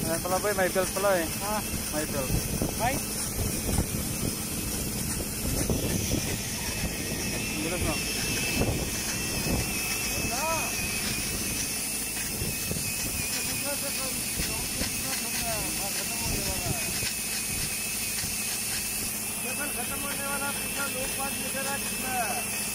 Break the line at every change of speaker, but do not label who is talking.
Pala boy, may belt pala eh.
Ah,
May belt.
may?
Ang bilis no?
खत्म होने वाला पूरा लोग बात निकल रहा है।